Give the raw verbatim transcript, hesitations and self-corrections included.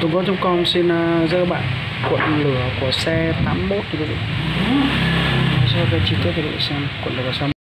Tùng Con trong con xin uh, dơ bạn cuộn lửa của xe tám mốt thì quý vị. Cho cái chi tiết thì quý vị xem cuộn lửa của xe